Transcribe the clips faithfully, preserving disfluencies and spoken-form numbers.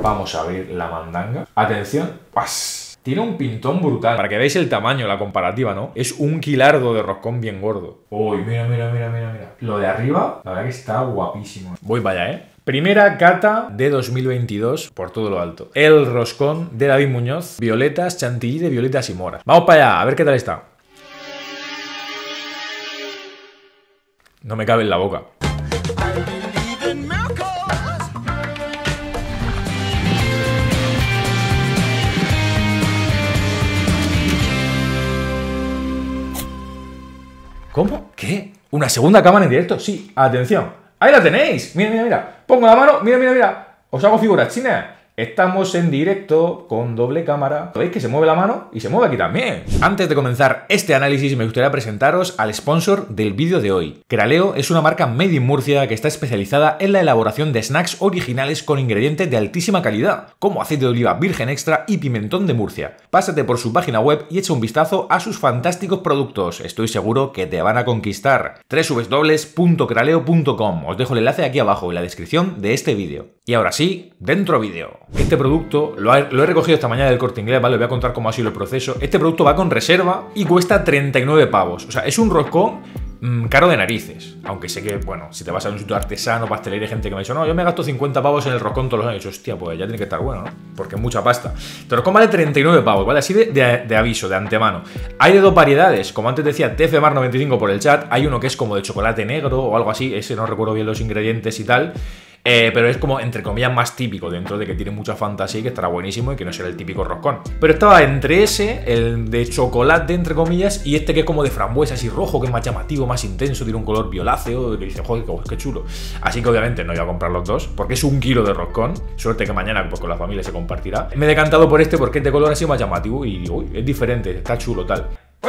Vamos a abrir la mandanga. Atención. ¡Pas! Tiene un pintón brutal. Para que veáis el tamaño, la comparativa, ¿no? Es un quilardo de roscón bien gordo. Uy, mira, mira, mira, mira, mira. Lo de arriba, la verdad que está guapísimo. Voy para allá, ¿eh? Primera cata de dos mil veintidós por todo lo alto. El roscón de David Muñoz. Violetas, chantilly de violetas y moras. Vamos para allá, a ver qué tal está. No me cabe en la boca. ¿Cómo? ¿Qué? ¿Una segunda cámara en directo? Sí, atención. ¡Ahí la tenéis! Mira, mira, mira. Pongo la mano, mira, mira, mira. Os hago figuras chinas. Estamos en directo con doble cámara. ¿Veis que se mueve la mano? Y se mueve aquí también. Antes de comenzar este análisis me gustaría presentaros al sponsor del vídeo de hoy. Craleo es una marca made in Murcia que está especializada en la elaboración de snacks originales con ingredientes de altísima calidad, como aceite de oliva virgen extra y pimentón de Murcia. Pásate por su página web y echa un vistazo a sus fantásticos productos. Estoy seguro que te van a conquistar. doble u doble u doble u punto craleo punto com. Os dejo el enlace aquí abajo en la descripción de este vídeo. Y ahora sí, dentro vídeo. Este producto lo, ha, lo he recogido esta mañana del Corte Inglés, ¿vale? Os voy a contar cómo ha sido el proceso. Este producto va con reserva y cuesta treinta y nueve pavos. O sea, es un roscón mmm, caro de narices. Aunque sé que, bueno, si te vas a un sitio artesano, pastelero, hay gente que me ha dicho, no, yo me gasto cincuenta pavos en el roscón todos los años. Hostia, pues ya tiene que estar bueno, ¿no? Porque es mucha pasta. El roscón vale treinta y nueve pavos, ¿vale? Así de, de, de aviso, de antemano. Hay de dos variedades. Como antes decía T F Mar noventa y cinco por el chat, hay uno que es como de chocolate negro o algo así. Ese no recuerdo bien los ingredientes y tal. Eh, pero es como, entre comillas, más típico, dentro de que tiene mucha fantasía y que estará buenísimo y que no será el típico roscón. Pero estaba entre ese, el de chocolate, entre comillas, y este que es como de frambuesa, así rojo, que es más llamativo, más intenso, tiene un color violáceo, que dice, joder, qué chulo. Así que obviamente no voy a comprar los dos, porque es un kilo de roscón. Suerte que mañana pues con la familia se compartirá. Me he decantado por este porque es de color así más llamativo y digo, uy, es diferente, está chulo, tal.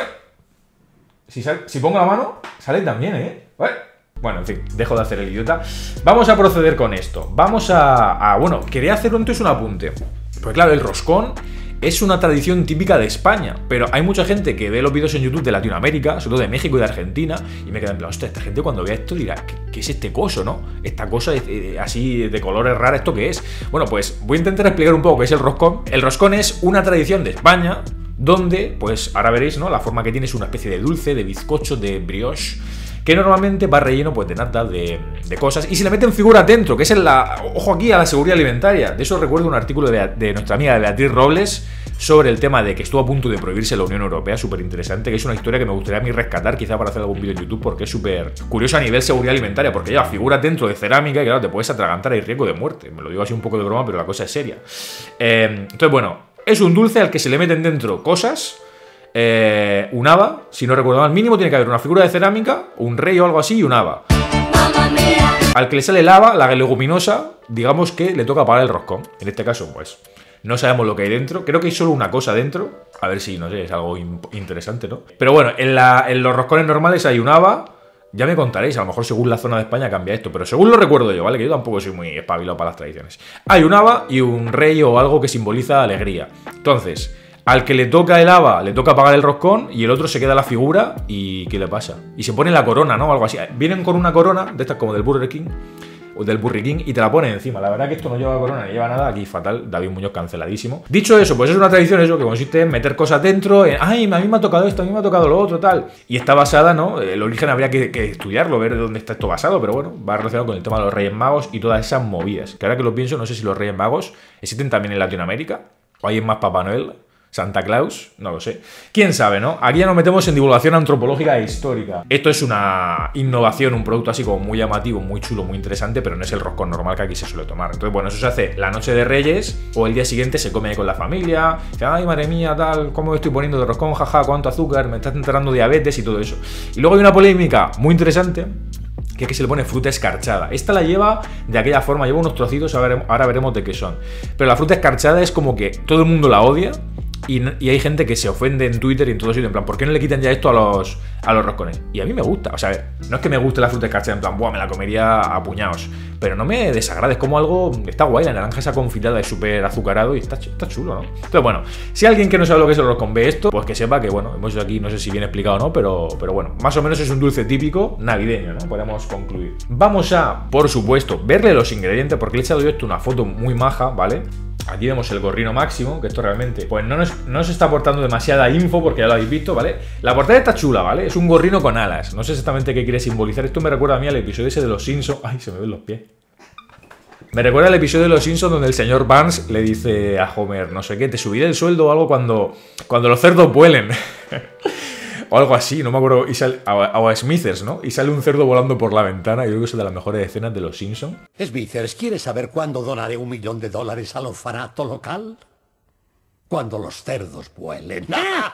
Si, sal, si pongo la mano, sale también, ¿eh? Bueno, en fin, dejo de hacer el idiota. Vamos a proceder con esto. Vamos a... a bueno, quería hacer entonces un apunte. Pues claro, el roscón es una tradición típica de España, pero hay mucha gente que ve los vídeos en YouTube de Latinoamérica, sobre todo de México y de Argentina, y me queda en plan, hostia, esta gente cuando vea esto dirá, ¿qué, qué es este coso, no? Esta cosa eh, así de colores raros, ¿esto qué es? Bueno, pues voy a intentar explicar un poco qué es el roscón. El roscón es una tradición de España, donde, pues ahora veréis, ¿no? La forma que tiene es una especie de dulce, de bizcocho, de brioche, que normalmente va relleno pues de nata, de, de cosas, y se le meten figuras dentro, que es en la... Ojo aquí a la seguridad alimentaria. De eso recuerdo un artículo de, de nuestra amiga Beatriz Robles sobre el tema de que estuvo a punto de prohibirse la Unión Europea, súper interesante, que es una historia que me gustaría a mí rescatar, quizá para hacer algún vídeo en YouTube, porque es súper curioso a nivel seguridad alimentaria, porque lleva figuras dentro de cerámica y claro, te puedes atragantar, hay riesgo de muerte. Me lo digo así un poco de broma, pero la cosa es seria. Eh, entonces, bueno, es un dulce al que se le meten dentro cosas. Eh, un haba, si no recuerdo mal, mínimo tiene que haber una figura de cerámica, un rey o algo así y un haba. Al que le sale el haba, la leguminosa, digamos que le toca pagar el roscón. En este caso, pues, no sabemos lo que hay dentro. Creo que hay solo una cosa dentro. A ver si, no sé, es algo interesante, ¿no? Pero bueno, en, la, en los roscones normales hay un haba. Ya me contaréis, a lo mejor según la zona de España cambia esto, pero según lo recuerdo yo, ¿vale? Que yo tampoco soy muy espabilado para las tradiciones. Hay un haba y un rey o algo que simboliza alegría. Entonces, al que le toca el haba, le toca pagar el roscón y el otro se queda la figura y ¿qué le pasa? Y se pone la corona, ¿no? Algo así. Vienen con una corona, de estas como del Burger King, o del Burger King, y te la ponen encima. La verdad que esto no lleva corona, ni lleva nada. Aquí fatal, David Muñoz canceladísimo. Dicho eso, pues es una tradición eso, que consiste en meter cosas dentro, en, ay, a mí me ha tocado esto, a mí me ha tocado lo otro, tal. Y está basada, ¿no? El origen habría que, que estudiarlo, ver de dónde está esto basado, pero bueno, va relacionado con el tema de los Reyes Magos y todas esas movidas. Que ahora que lo pienso, no sé si los Reyes Magos existen también en Latinoamérica, o hay más Papá Noel, Santa Claus, no lo sé. ¿Quién sabe, no? Aquí ya nos metemos en divulgación antropológica e histórica. Esto es una innovación, un producto así como muy llamativo, muy chulo, muy interesante, pero no es el roscón normal que aquí se suele tomar. Entonces, bueno, eso se hace la noche de Reyes o el día siguiente se come con la familia. Dice, ay, madre mía, tal, ¿cómo me estoy poniendo de roscón? Jaja, cuánto azúcar, me está entrando diabetes y todo eso. Y luego hay una polémica muy interesante, que es que se le pone fruta escarchada. Esta la lleva de aquella forma, lleva unos trocitos, ahora veremos de qué son. Pero la fruta escarchada es como que todo el mundo la odia. y, y hay gente que se ofende en Twitter y en todo sitio, en plan, ¿por qué no le quitan ya esto a los, a los roscones? Y a mí me gusta, o sea, no es que me guste la fruta escarchada, en plan, buah, me la comería a puñados, pero no me desagrada, es como algo, está guay, la naranja esa confitada es súper azucarado y está, está chulo, ¿no? Entonces, bueno, si alguien que no sabe lo que es el roscón ve esto, pues que sepa que, bueno, hemos hecho aquí, no sé si bien explicado o no, pero, pero bueno, más o menos es un dulce típico navideño, ¿no? Podemos concluir. Vamos a, por supuesto, verle los ingredientes, porque le he echado yo esto una foto muy maja, ¿vale? Aquí vemos el gorrino máximo, que esto realmente pues no nos, no nos está aportando demasiada info porque ya lo habéis visto, ¿vale? La portada está chula, ¿vale? Es un gorrino con alas. No sé exactamente qué quiere simbolizar. Esto me recuerda a mí al episodio ese de los Simpsons. Ay, se me ven los pies. Me recuerda al episodio de los Simpsons donde el señor Barnes le dice a Homer, no sé qué, te subiré el sueldo o algo cuando, cuando los cerdos vuelen. O algo así, no me acuerdo. Y sale, o a Smithers, ¿no? Y sale un cerdo volando por la ventana. Yo creo que es de las mejores escenas de los Simpsons. Smithers, ¿quieres saber cuándo donaré un millón de dólares al orfanato local? Cuando los cerdos vuelen.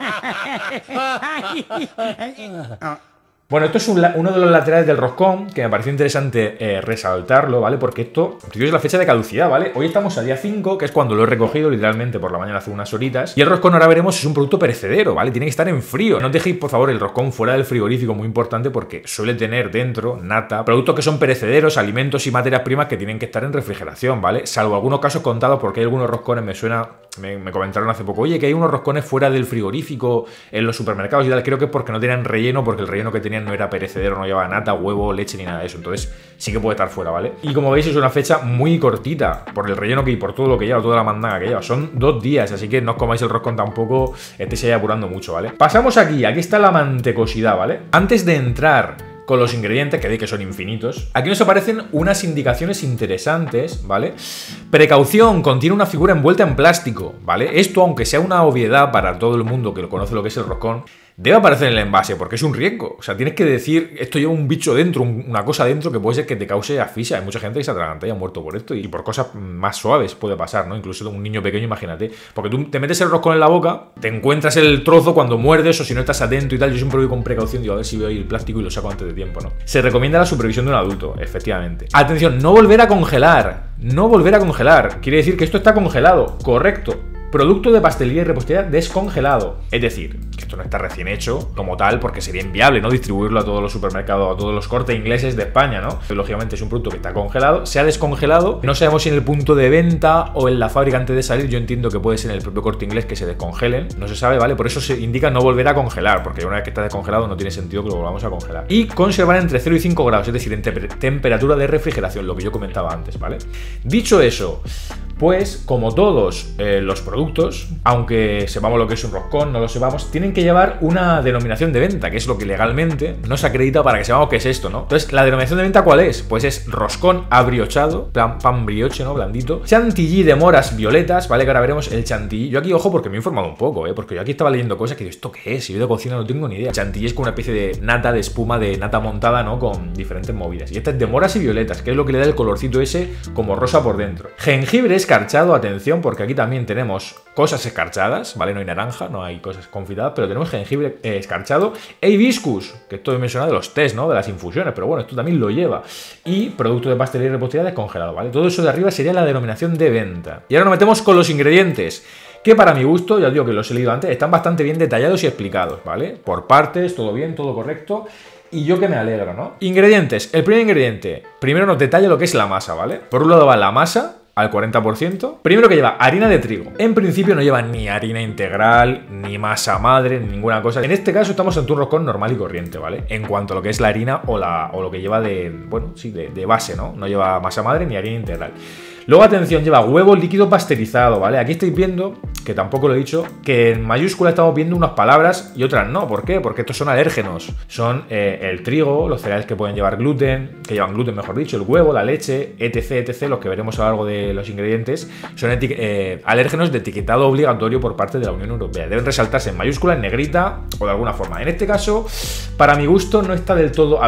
Bueno, esto es un, uno de los laterales del roscón, que me pareció interesante eh, resaltarlo, ¿vale? Porque esto es la fecha de caducidad, ¿vale? Hoy estamos a día cinco, que es cuando lo he recogido literalmente por la mañana hace unas horitas. Y el roscón, ahora veremos, es un producto perecedero, ¿vale? Tiene que estar en frío. No dejéis, por favor, el roscón fuera del frigorífico, muy importante, porque suele tener dentro nata, productos que son perecederos, alimentos y materias primas que tienen que estar en refrigeración, ¿vale? Salvo algunos casos contados, porque hay algunos roscones, me suena, me, me comentaron hace poco, oye, que hay unos roscones fuera del frigorífico en los supermercados y tal. Creo que es porque no tenían relleno, porque el relleno que tenían no era perecedero, no llevaba nata, huevo, leche ni nada de eso. Entonces sí que puede estar fuera, ¿vale? Y como veis es una fecha muy cortita por el relleno que hay, por todo lo que lleva, toda la mandanga que lleva. Son dos días, así que no os comáis el roscón tampoco, estéis ahí apurando mucho, ¿vale? Pasamos aquí, aquí está la mantecosidad, ¿vale? Antes de entrar con los ingredientes, que veis que son infinitos, aquí nos aparecen unas indicaciones interesantes, ¿vale? Precaución, contiene una figura envuelta en plástico, ¿vale? Esto, aunque sea una obviedad para todo el mundo que lo conoce lo que es el roscón, debe aparecer en el envase, porque es un riesgo. O sea, tienes que decir, esto lleva un bicho dentro, una cosa dentro que puede ser que te cause asfixia. Hay mucha gente que se atraganta y ha muerto por esto, y por cosas más suaves puede pasar, ¿no? Incluso un niño pequeño, imagínate. Porque tú te metes el roscón en la boca, te encuentras el trozo cuando muerdes, o si no estás atento y tal. Yo siempre voy con precaución, digo, a ver si veo ahí el plástico y lo saco antes de tiempo, ¿no? Se recomienda la supervisión de un adulto, efectivamente. Atención, no volver a congelar. No volver a congelar. Quiere decir que esto está congelado. Correcto. Producto de pastelería y repostería descongelado. Es decir, que esto no está recién hecho como tal, porque sería inviable, ¿no? Distribuirlo a todos los supermercados, a todos los Cortes Ingleses de España, ¿no? Y, lógicamente es un producto que está congelado, se ha descongelado. No sabemos si en el punto de venta o en la fábrica antes de salir. Yo entiendo que puede ser en el propio Corte Inglés que se descongelen. No se sabe, ¿vale? Por eso se indica no volver a congelar, porque una vez que está descongelado no tiene sentido que lo volvamos a congelar. Y conservar entre cero y cinco grados, es decir, en te temperatura de refrigeración, lo que yo comentaba antes, ¿vale? Dicho eso, pues como todos eh, los productos, aunque sepamos lo que es un roscón, no lo sepamos, tienen que llevar una denominación de venta, que es lo que legalmente nos acredita para que sepamos qué es esto, ¿no? Entonces, ¿la denominación de venta cuál es? Pues es roscón abriochado, plan pan brioche, ¿no? Blandito. Chantilly de moras violetas, ¿vale? Que ahora veremos el chantilly. Yo aquí, ojo, porque me he informado un poco, ¿eh? Porque yo aquí estaba leyendo cosas que digo, ¿esto qué es? Si yo de cocina no tengo ni idea. Chantilly es como una especie de nata, de espuma, de nata montada, ¿no? Con diferentes movidas. Y esta es de moras y violetas, que es lo que le da el colorcito ese como rosa por dentro. Jengibre escarchado, atención, porque aquí también tenemos cosas escarchadas, ¿vale? No hay naranja, no hay cosas confitadas, pero tenemos jengibre eh, escarchado e hibiscus, que esto me suena de los tés, ¿no? De las infusiones, pero bueno, esto también lo lleva. Y producto de pastelería y repostería descongelado, ¿vale? Todo eso de arriba sería la denominación de venta. Y ahora nos metemos con los ingredientes, que para mi gusto, ya digo que los he leído antes, están bastante bien detallados y explicados, ¿vale? Por partes, todo bien, todo correcto. Y yo que me alegro, ¿no? Ingredientes. El primer ingrediente, primero nos detalla lo que es la masa, ¿vale? Por un lado va la masa, al cuarenta por ciento. Primero que lleva harina de trigo. En principio no lleva ni harina integral, ni masa madre, ni ninguna cosa. En este caso estamos ante un roscón normal y corriente, ¿vale? En cuanto a lo que es la harina o, la, o lo que lleva de, bueno, sí, de, de base, ¿no? No lleva masa madre ni harina integral. Luego, atención, lleva huevo líquido pasteurizado, ¿vale? Aquí estáis viendo, que tampoco lo he dicho, que en mayúscula estamos viendo unas palabras y otras no. ¿Por qué? Porque estos son alérgenos. Son eh, el trigo, los cereales que pueden llevar gluten, que llevan gluten, mejor dicho, el huevo, la leche, etc, etcétera. Los que veremos a lo largo de los ingredientes son eh, alérgenos de etiquetado obligatorio por parte de la Unión Europea. Deben resaltarse en mayúscula, en negrita o de alguna forma. En este caso, para mi gusto, no está del todo... A ver,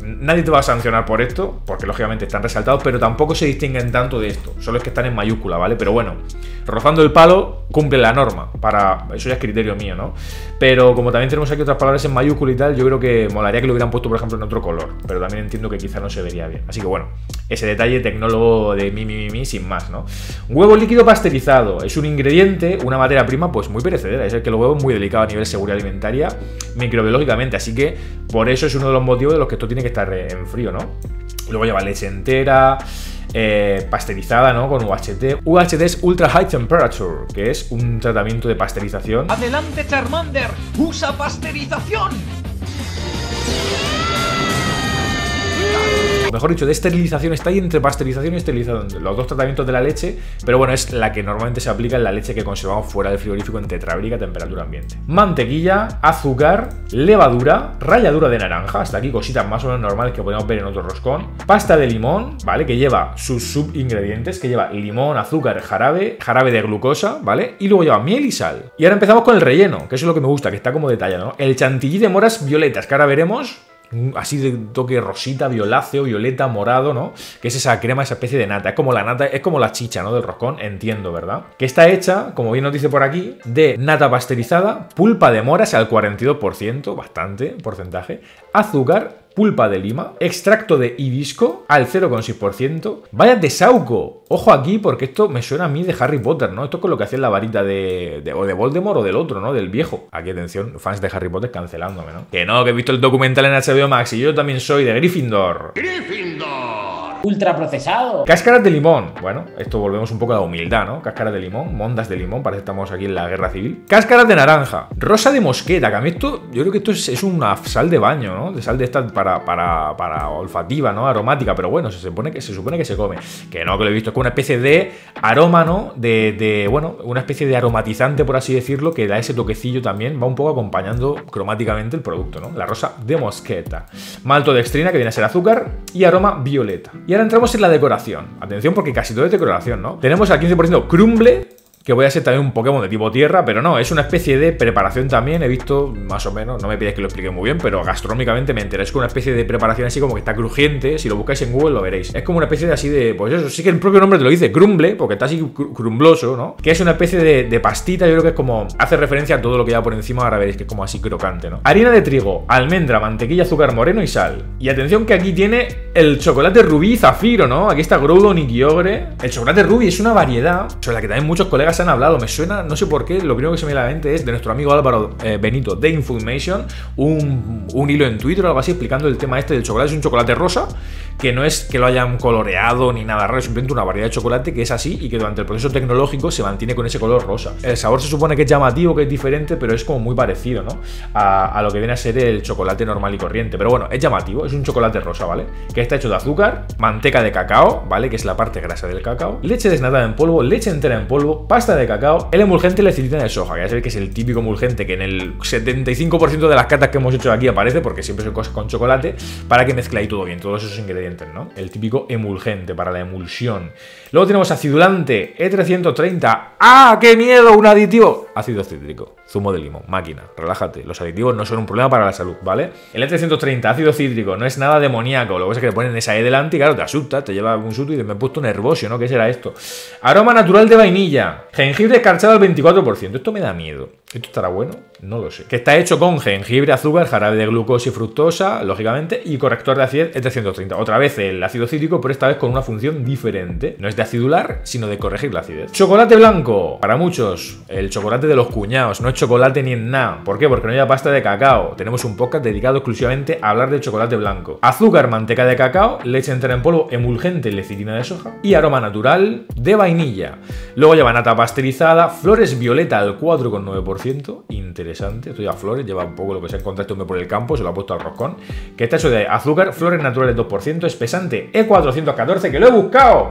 Nadie te va a sancionar por esto, porque lógicamente están resaltados, pero tampoco se distinguen tanto de esto. Solo es que están en mayúscula, ¿vale? Pero bueno, rozando el palo, cumple la norma. Para eso ya es criterio mío, ¿no? Pero como también tenemos aquí otras palabras en mayúscula y tal, yo creo que molaría que lo hubieran puesto, por ejemplo, en otro color. Pero también entiendo que quizá no se vería bien. Así que bueno, ese detalle tecnólogo de mi, mi, mi, mi, sin más, ¿no? Huevo líquido pasteurizado. Es un ingrediente, una materia prima, pues muy perecedera. Es el que el huevo es muy delicado a nivel de seguridad alimentaria, microbiológicamente. Así que por eso es uno de los motivos de los que esto tiene que estar en frío, ¿no? Luego lleva leche entera, eh, pasteurizada, ¿no? Con U H T. U H T es Ultra High Temperature, que es un tratamiento de pasteurización. ¡Adelante, Charmander! ¡Usa pasteurización! Mejor dicho, de esterilización, está ahí entre pasteurización y esterilización, los dos tratamientos de la leche, pero bueno, es la que normalmente se aplica en la leche que conservamos fuera del frigorífico en tetrabrica a temperatura ambiente. Mantequilla, azúcar, levadura, ralladura de naranja, hasta aquí cositas más o menos normales que podemos ver en otro roscón, pasta de limón, ¿vale? Que lleva sus subingredientes, que lleva limón, azúcar, jarabe, jarabe de glucosa, ¿vale? Y luego lleva miel y sal. Y ahora empezamos con el relleno, que eso es lo que me gusta, que está como detallado, ¿no? El chantilly de moras violetas, que ahora veremos. Así de toque rosita, violáceo, violeta, morado, ¿no? Que es esa crema, esa especie de nata. Es como la nata, es como la chicha, ¿no? Del roscón, entiendo, ¿verdad? Que está hecha, como bien nos dice por aquí, de nata pasteurizada, pulpa de moras al cuarenta y dos por ciento, bastante porcentaje, azúcar, pulpa de lima, extracto de hibisco al cero coma seis por ciento. Vaya de sauco. Ojo aquí, porque esto me suena a mí de Harry Potter, ¿no? Esto es con lo que hacía la varita de, de, o de Voldemort o del otro, ¿no? Del viejo. Aquí, atención, fans de Harry Potter cancelándome, ¿no? Que no, que he visto el documental en H B O Max y yo también soy de Gryffindor. ¡Gryffindor! Ultraprocesado. Cáscaras de limón. Bueno, esto volvemos un poco a la humildad, ¿no? Cáscaras de limón, mondas de limón, parece que estamos aquí en la guerra civil. Cáscaras de naranja. Rosa de mosqueta, que a mí esto, yo creo que esto es, es una sal de baño, ¿no? De sal de esta para, para, para olfativa, ¿no? Aromática, pero bueno, se supone que se supone que se come. Que no, que lo he visto, es como una especie de aroma, ¿no? De, de, bueno, una especie de aromatizante, por así decirlo, que da ese toquecillo también, va un poco acompañando cromáticamente el producto, ¿no? La rosa de mosqueta. Maltodextrina, que viene a ser azúcar, y aroma violeta. Y ahora entramos en la decoración. Atención, porque casi todo es decoración, ¿no? Tenemos al quince por ciento crumble, que voy a ser también un Pokémon de tipo tierra, pero no, es una especie de preparación también, he visto más o menos, no me pidáis que lo explique muy bien, pero gastronómicamente me enteré, es como una especie de preparación así como que está crujiente, si lo buscáis en Google lo veréis. Es como una especie de así de, pues eso, sí que el propio nombre te lo dice, crumble, porque está así cr crumbloso, ¿no? Que es una especie de, de pastita, yo creo que es como, hace referencia a todo lo que lleva por encima, ahora veréis que es como así crocante, ¿no? Harina de trigo, almendra, mantequilla, azúcar moreno y sal. Y atención que aquí tiene el chocolate rubí y zafiro, ¿no? Aquí está Groudon y Kyogre. El chocolate rubí es una variedad sobre la que también muchos colegas han hablado, me suena, no sé por qué, lo primero que se me viene a la mente es de nuestro amigo Álvaro eh, Benito de Infumation, un, un hilo en Twitter o algo así explicando el tema este del chocolate. Es un chocolate rosa, que no es que lo hayan coloreado ni nada raro, es simplemente una variedad de chocolate que es así y que durante el proceso tecnológico se mantiene con ese color rosa. El sabor se supone que es llamativo, que es diferente, pero es como muy parecido, ¿no? A, a lo que viene a ser el chocolate normal y corriente. Pero bueno, es llamativo, es un chocolate rosa, ¿vale? Que está hecho de azúcar, manteca de cacao, ¿vale? Que es la parte grasa del cacao, leche desnatada en polvo, leche entera en polvo, pasta de cacao, el emulgente y la lecitina de soja, que ya sabéis que es el típico emulgente que en el setenta y cinco por ciento de las catas que hemos hecho aquí aparece, porque siempre son cosas con chocolate, para que mezcláis todo bien, todos esos ingredientes, ¿no? El típico emulgente para la emulsión. Luego tenemos acidulante E trescientos treinta. ¡Ah, qué miedo! Un aditivo. Ácido cítrico, zumo de limón, máquina, relájate. Los aditivos no son un problema para la salud, ¿vale? El E trescientos treinta, ácido cítrico, no es nada demoníaco. Lo que pasa es que le ponen esa E delante y claro, te asusta, te lleva un susto y me he puesto nervioso, ¿no? ¿Qué será esto? Aroma natural de vainilla. Jengibre escarchado al veinticuatro por ciento. Esto me da miedo. ¿Esto estará bueno? No lo sé. Que está hecho con jengibre, azúcar, jarabe de glucosa y fructosa, lógicamente, y corrector de acidez E trescientos treinta. Otra vez el ácido cítrico, pero esta vez con una función diferente. No es de acidular, sino de corregir la acidez. Chocolate blanco. Para muchos, el chocolate de los cuñados. No es chocolate ni en nada. ¿Por qué? Porque no lleva pasta de cacao. Tenemos un podcast dedicado exclusivamente a hablar de chocolate blanco. Azúcar, manteca de cacao, leche entera en polvo, emulgente, lecitina de soja y aroma natural de vainilla. Luego lleva nata pasteurizada, flores violeta al cuatro coma nueve por ciento. Interesante. Esto lleva flores, lleva un poco lo que se ha encontrado este hombre por el campo, se lo ha puesto al roscón. Que está hecho de azúcar, flores naturales dos por ciento, espesante E cuatrocientos catorce, que lo he buscado.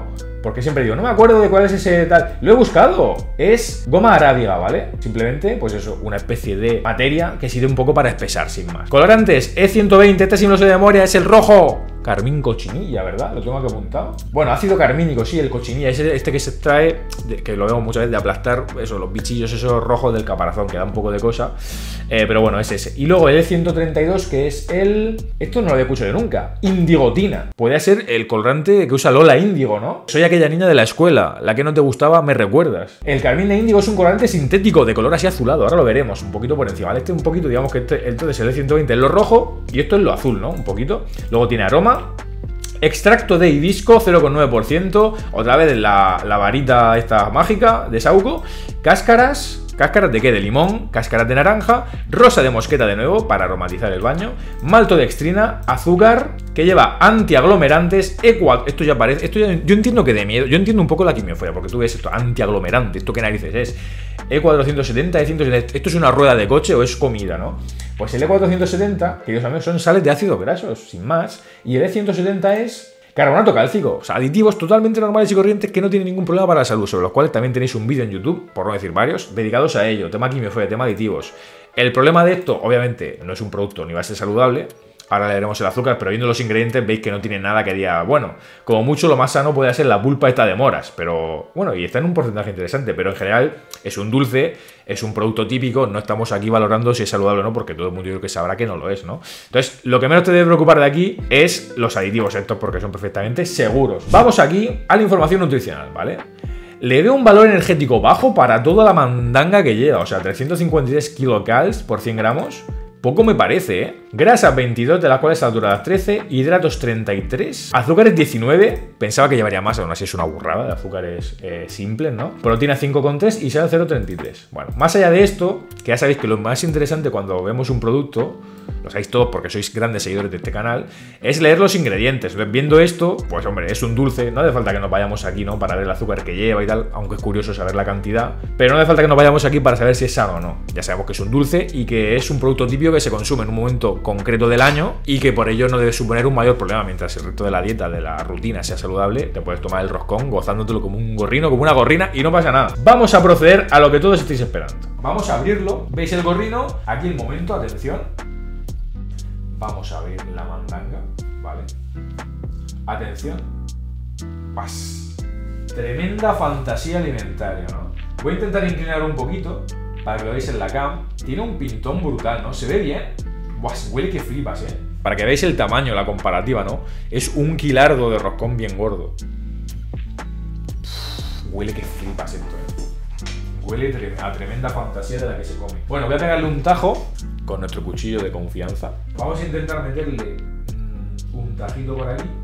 porque siempre digo, no me acuerdo de cuál es ese tal. Lo he buscado. Es goma arábiga, ¿vale? Simplemente, pues eso, una especie de materia que sirve un poco para espesar, sin más. Colorantes E ciento veinte, este sí me lo sé de memoria, es el rojo. Carmín cochinilla, ¿verdad? Lo tengo aquí apuntado. Bueno, ácido carmínico, sí, el cochinilla. Es este que se extrae, de, que lo vemos muchas veces, de aplastar eso, los bichillos esos rojos del caparazón, que da un poco de cosa. Eh, pero bueno, es ese. Y luego el E ciento treinta y dos, que es el... Esto no lo había escuchado yo nunca. Indigotina. Puede ser el colorante que usa Lola Índigo, ¿no? Soy aquella niña de la escuela. La que no te gustaba, me recuerdas. El carmín de índigo es un colorante sintético de color así azulado. Ahora lo veremos un poquito por encima, ¿vale? Este un poquito, digamos que este, entonces el E ciento veinte es lo rojo y esto es lo azul, ¿no? Un poquito. Luego tiene aroma. Extracto de hibisco, cero coma nueve por ciento. Otra vez la, la varita esta mágica de Sauco. Cáscaras. ¿Cáscaras de qué? De limón, cáscaras de naranja, rosa de mosqueta de nuevo para aromatizar el baño, maltodextrina, azúcar, que lleva antiaglomerantes, ecuador... Esto ya parece... Esto ya, yo entiendo que de miedo, yo entiendo un poco la quimioforia, porque tú ves esto, antiaglomerante, ¿esto qué narices es? E cuatrocientos setenta, E ciento setenta, ¿esto es una rueda de coche o es comida, no? Pues el E cuatrocientos setenta, queridos amigos, son sales de ácidos grasos, sin más, y el E ciento setenta es... carbonato cálcico, o sea, aditivos totalmente normales y corrientes que no tienen ningún problema para la salud, sobre los cuales también tenéis un vídeo en YouTube, por no decir varios, dedicados a ello, tema quimioforia, tema aditivos. El problema de esto, obviamente, no es un producto ni va a ser saludable. Ahora le veremos el azúcar, pero viendo los ingredientes veis que no tiene nada que diga, bueno, como mucho lo más sano puede ser la pulpa esta de moras, pero bueno, y está en un porcentaje interesante, pero en general es un dulce, es un producto típico, no estamos aquí valorando si es saludable o no, porque todo el mundo yo creo que sabrá que no lo es, ¿no? Entonces, lo que menos te debe preocupar de aquí es los aditivos estos, porque son perfectamente seguros. Vamos aquí a la información nutricional, ¿vale? Le veo un valor energético bajo para toda la mandanga que lleva, o sea, trescientos cincuenta y tres kilocalories por cien gramos. Poco me parece, ¿eh? Grasas veintidós, de las cuales saturadas trece, hidratos treinta y tres, azúcares diecinueve, pensaba que llevaría más, aún así es una burrada de azúcares eh, simples, ¿no? Proteína cinco coma tres y sal cero coma treinta y tres. Bueno, más allá de esto, que ya sabéis que lo más interesante cuando vemos un producto, lo sabéis todos porque sois grandes seguidores de este canal, es leer los ingredientes. Viendo esto, pues hombre, es un dulce, no hace falta que nos vayamos aquí, ¿no? Para ver el azúcar que lleva y tal, aunque es curioso saber la cantidad, pero no hace falta que nos vayamos aquí para saber si es sano o no. Ya sabemos que es un dulce y que es un producto típico que se consume en un momento concreto del año y que por ello no debe suponer un mayor problema. Mientras el resto de la dieta, de la rutina sea saludable, te puedes tomar el roscón gozándotelo como un gorrino, como una gorrina y no pasa nada. Vamos a proceder a lo que todos estáis esperando. Vamos a abrirlo. ¿Veis el gorrino? Aquí el momento, atención. Vamos a abrir la mandanga, ¿vale? Atención. Pas. Tremenda fantasía alimentaria, ¿no? Voy a intentar inclinar un poquito para que lo veáis en la cam. Tiene un pintón brutal, ¿no? Se ve bien. Buah, huele que flipas, ¿eh? Para que veáis el tamaño, la comparativa, ¿no? Es un quilardo de roscón bien gordo. Uf, huele que flipas esto, ¿eh? Huele a tremenda fantasía de la que se come. Bueno, voy a pegarle un tajo con nuestro cuchillo de confianza. Vamos a intentar meterle mmm, un tajito por aquí.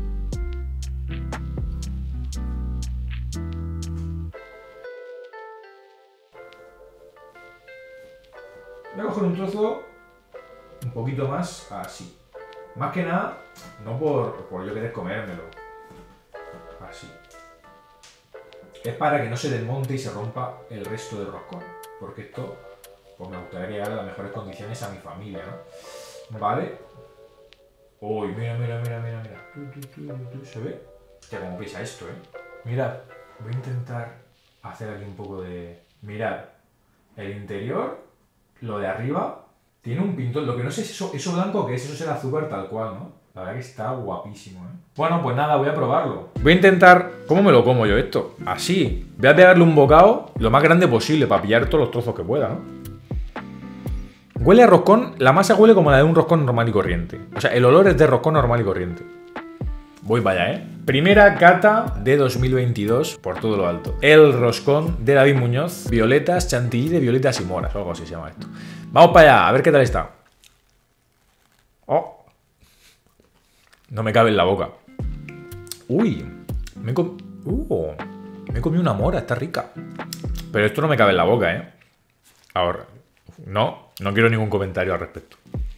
Voy a coger un trozo un poquito más así. Más que nada, no por, por yo querer comérmelo. Así. Es para que no se desmonte y se rompa el resto del roscón. Porque esto, pues me gustaría llegar a las mejores condiciones a mi familia, ¿no? ¿Vale? Uy, mira, mira, mira, mira, mira. ¿Se ve? Hostia, cómo pesa esto, ¿eh? Mirad, voy a intentar hacer aquí un poco de... Mirad, el interior, lo de arriba, tiene un pintón. Lo que no sé es eso, eso blanco que es, eso es el azúcar tal cual, ¿no? La verdad que está guapísimo, ¿eh? Bueno, pues nada, voy a probarlo. Voy a intentar... ¿Cómo me lo como yo esto? Así. Voy a pegarle un bocado lo más grande posible para pillar todos los trozos que pueda, ¿no? Huele a roscón, la masa huele como la de un roscón normal y corriente. O sea, el olor es de roscón normal y corriente. Voy para allá, ¿eh? Primera cata de dos mil veintidós por todo lo alto. El roscón de David Muñoz. Violetas, chantilly de violetas y moras, o algo así se llama esto. Vamos para allá, a ver qué tal está. Oh. No me cabe en la boca. Uy, me he comido... Uh, me he comido una mora, está rica. Pero esto no me cabe en la boca, ¿eh? Ahora, no, no quiero ningún comentario al respecto.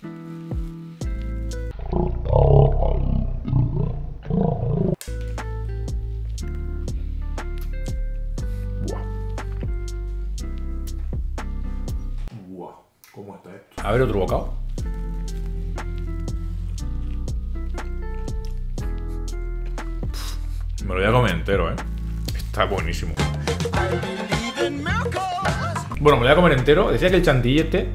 Buah. Buah, ¿cómo está esto? A ver, otro bocado. Me lo voy a comer entero, ¿eh? Está buenísimo. Bueno, me lo voy a comer entero. Decía que el chantilly este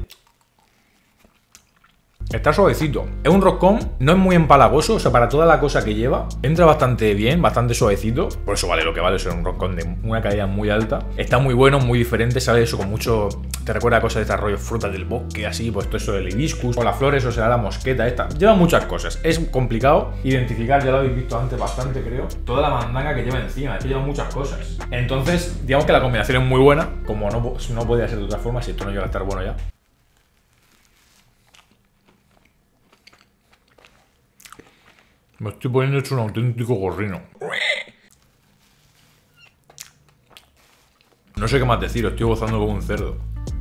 está suavecito. Es un roscón, no es muy empalagoso, o sea, para toda la cosa que lleva, entra bastante bien, bastante suavecito. Por eso vale lo que vale, es un roscón de una calidad muy alta. Está muy bueno, muy diferente, sabe eso con mucho... Te recuerda a cosas de desarrollo, frutas del bosque, así, pues todo eso del hibiscus, o las flores, o será la mosqueta esta. Lleva muchas cosas. Es complicado identificar, ya lo habéis visto antes bastante, creo, toda la mandanga que lleva encima. Es que lleva muchas cosas. Entonces, digamos que la combinación es muy buena, como no, no podía ser de otra forma, si esto no llega a estar bueno ya. Me estoy poniendo hecho un auténtico gorrino. No sé qué más decir, estoy gozando como un cerdo.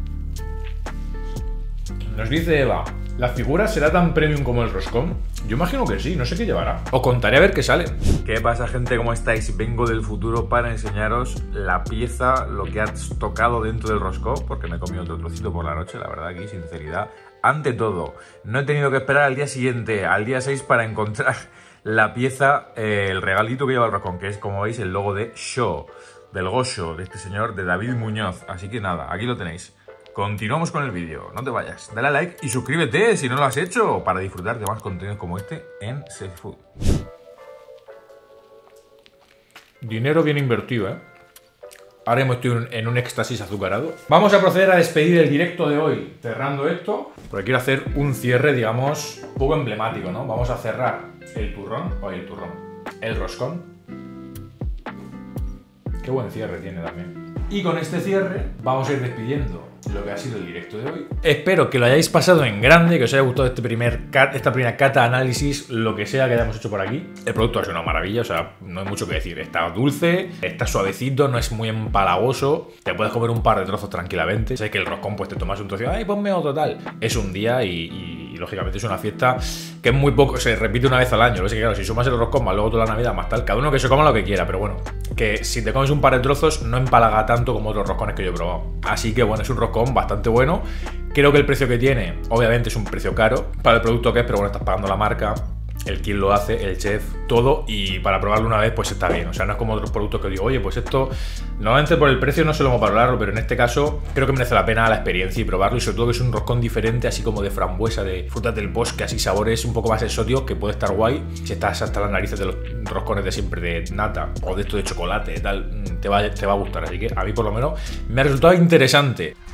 Nos dice Eva, ¿la figura será tan premium como el roscón? Yo imagino que sí, no sé qué llevará. Os contaré a ver qué sale. ¿Qué pasa, gente? ¿Cómo estáis? Vengo del futuro para enseñaros la pieza, lo que ha tocado dentro del roscón, porque me he comido otro trocito por la noche, la verdad, aquí, sinceridad. Ante todo, no he tenido que esperar al día siguiente, al día seis, para encontrar la pieza, eh, el regalito que lleva el roscón, que es, como veis, el logo de Show, del Gosho, de este señor, de David Muñoz. Así que nada, aquí lo tenéis. Continuamos con el vídeo, no te vayas, dale a like y suscríbete si no lo has hecho para disfrutar de más contenidos como este en Safe-Food. Dinero bien invertido, ¿eh? Ahora mismo estoy en un éxtasis azucarado. Vamos a proceder a despedir el directo de hoy, cerrando esto, porque quiero hacer un cierre, digamos, un poco emblemático, ¿no? Vamos a cerrar el turrón, o el turrón, el roscón. Qué buen cierre tiene también. Y con este cierre vamos a ir despidiendo lo que ha sido el directo de hoy. Espero que lo hayáis pasado en grande, que os haya gustado este primer cat, esta primera cata análisis, lo que sea que hayamos hecho por aquí. El producto es una maravilla, o sea, no hay mucho que decir. Está dulce, está suavecito, no es muy empalagoso. Te puedes comer un par de trozos tranquilamente. Sé que el roscón, pues te tomas un trozo, ay, ponme otro tal. Es un día y, y, y lógicamente es una fiesta que es muy poco, se repite una vez al año. Lo que claro, si sumas el roscón más luego toda la Navidad más tal, cada uno que se coma lo que quiera, pero bueno, que si te comes un par de trozos no empalaga tanto como otros roscones que yo he probado. Así que bueno, es un roscón bastante bueno. Creo que el precio que tiene, obviamente es un precio caro para el producto que es, pero bueno, estás pagando la marca, el quien lo hace, el chef, todo, y para probarlo una vez pues está bien. O sea, no es como otros productos que digo, oye, pues esto normalmente por el precio no solemos valorarlo, pero en este caso creo que merece la pena la experiencia y probarlo, y sobre todo que es un roscón diferente, así como de frambuesa, de frutas del bosque, así sabores un poco más exóticos, que puede estar guay. Si estás hasta las narices de los roscones de siempre de nata o de esto de chocolate y tal, te va, te va a gustar. Así que a mí por lo menos me ha resultado interesante.